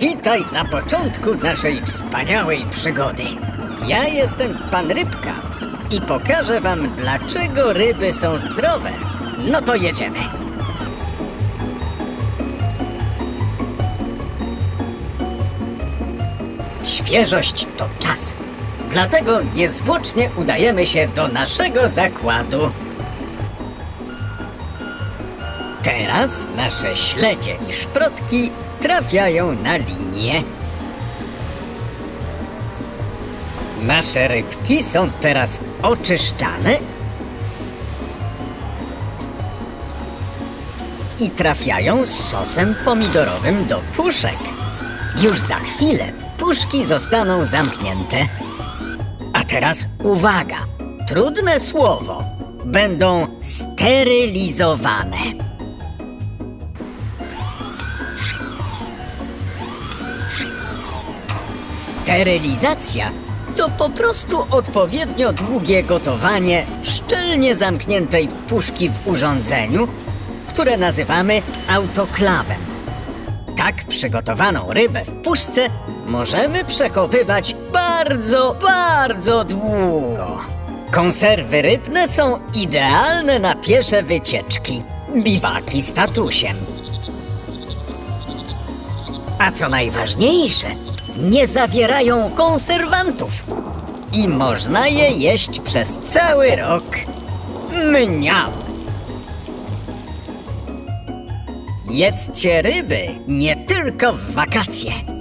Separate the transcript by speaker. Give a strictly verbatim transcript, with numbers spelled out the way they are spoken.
Speaker 1: Witaj na początku naszej wspaniałej przygody. Ja jestem Pan Rybka i pokażę wam, dlaczego ryby są zdrowe. No to jedziemy. Świeżość to czas. Dlatego niezwłocznie udajemy się do naszego zakładu. Teraz nasze śledzie i szprotki trafiają na linię. Nasze rybki są teraz oczyszczane i trafiają z sosem pomidorowym do puszek. Już za chwilę puszki zostaną zamknięte. A teraz uwaga! Trudne słowo. Będą sterylizowane. Sterylizacja to po prostu odpowiednio długie gotowanie szczelnie zamkniętej puszki w urządzeniu, które nazywamy autoklawem. Tak przygotowaną rybę w puszce możemy przechowywać bardzo, bardzo długo. Konserwy rybne są idealne na piesze wycieczki, biwaki z tatusiem. A co najważniejsze, nie zawierają konserwantów i można je jeść przez cały rok. Mniam! Jedzcie ryby nie tylko w wakacje.